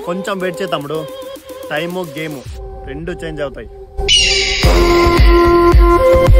కొంచెం వెయిట్ చేయి తమ్ముడు, టైము గేము రెండు చేంజ్ అవుతాయి.